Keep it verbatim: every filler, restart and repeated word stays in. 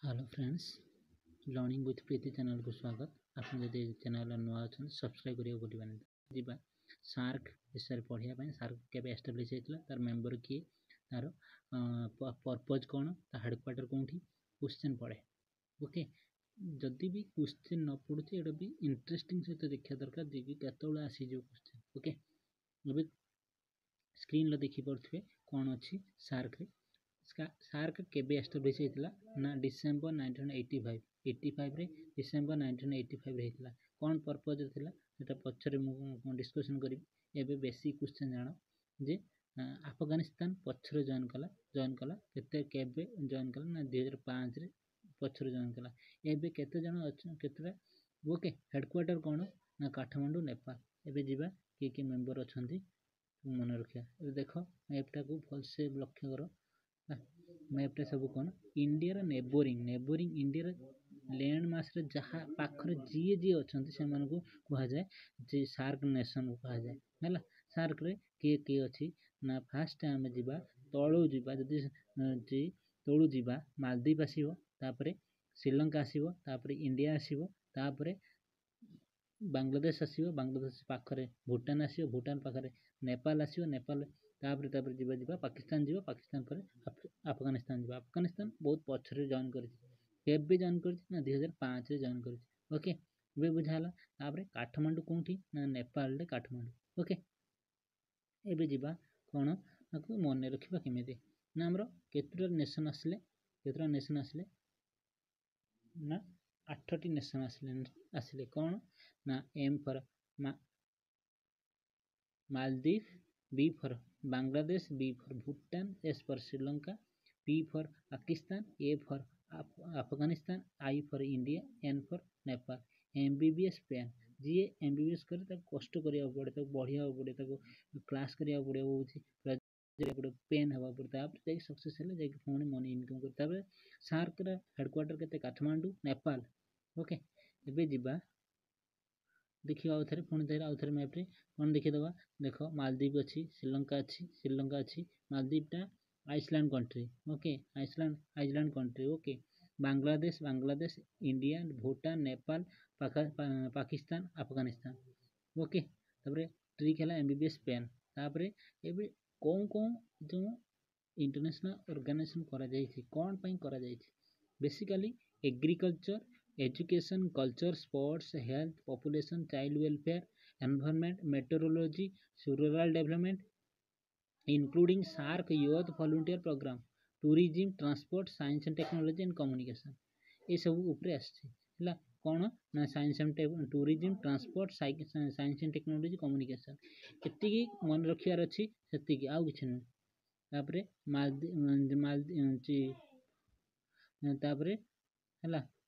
Hello friends, learning with Preeti channel को स्वागत। आप चैनल नुआ अच्छा सब्सक्राइब करियो बुलानी जीवा सार्क विषय पढ़ाई सार्क केबे एस्टाब्लिश होता तार मेंबर किए तार पर्पज कौन हेडक्वार्टर कौटी क्वेश्चन पढ़े। ओके, जदि भी क्वेश्चन न पढ़ुचे एटा भी इंटरेस्टिंग सहित देखा दरकार जे कि केतବେଳେ आसीजो क्वेश्चन। ओके, अब स्क्रीन देखी पारे कौन अच्छी सार्क रे। सार्क केबे एस्टाब्लिश होता ना December nineteen eighty five eighty five रे डिसेंबर नाइंटीन एटी फाइव रे होता। कौन पर्पज था सेटा पछरे मु डिस्कशन करी। एबे बेसिक क्वेश्चन जान जे अफगानिस्तान पछरे जॉइन कला जॉइन कला केते केबे जॉइन कला ना दो हज़ार पाँच रे पछरे जॉइन कला। एबे केते जण अच्छा केतरा ओके हेडक्वार्टर कौन ना काठमांडू नेपाल। एबे जीवा के के मेंबर अछंती मन रखिया। देख मैपटा को भल से लक्ष्य करो। मैपटा सब कौन India neighboring neighboring India land mass रे जहाँ पाखरे जी जी अच्छा से कह जाए जे सार्क नेशन को कह जाए है। सार्क रे किए किए अच्छी ना फास्ट आम जा तलू जा जी तलू जा मालदीप आसो तापर श्रीलंका आसो तापर इंडिया आसो तापर बांग्लादेश आसो बांग्लादेश पाखरे भूटान आसो भूटान पाखरे नेपाल आसो नेपाल तापर तापर जीवा जीवा पाकिस्तान जीवा पाकिस्तान पर अफगानिस्तान जीवा अफगानिस्तान बहुत पछरे जॉइन कर जॉइन कर दुई हजार पाँच रे जॉइन कर। ओके, वे बुझाला तापर काठमांडू कौटी ना नेपाल रे काठमांडू। ओके, एबे जीवा कौन आपको मन रखा केमी ना आमर केतुटा नेशन आसले केतुटा नेशन आसले ना आठटी नेशन आसले आसले कौन ना M for Maldives, B for Bangladesh, B for Bhutan, S for Sri Lanka, P for Pakistan, A for Afghanistan, I for India, N for Nepal. MBBS pen ji MBBS करे कष्ट करा पड़े बढ़िया पड़े क्लास करा पड़े पेन हवा पड़े सक्सेस है पुणी मनी इनकम कर। सार्क हेडक्वार्टर के काठमांडू नेपाल। ओके, एबे जीवा देखिए आउ थे पुणी थे आउ थे मैप्रे कौन देखीदे देख मालदीप अच्छी श्रीलंका अच्छी श्रीलंका अच्छी मालदीपटा Iceland country. Okay, Iceland Iceland country. Okay, Bangladesh Bangladesh India Bhutan Nepal पाका, पा, पाकिस्तान अफगानिस्तान। ओके, तापर ट्रिक है एमबीबीएस पेन तापर ये कौन कौन जो इंटरनेशनल ऑर्गेनाइजेशन करा जायछि कौन पई करा जायछि basically agriculture education culture sports health population child welfare environment meteorology rural development including SAARC youth volunteer programme tourism transport science and technology and communication ये सब ऊपर आसला कौन ना science and tourism transport science and technology communication एति मन रखार अच्छी से आउ कि नुह। तापर मालदी मालदी तापर है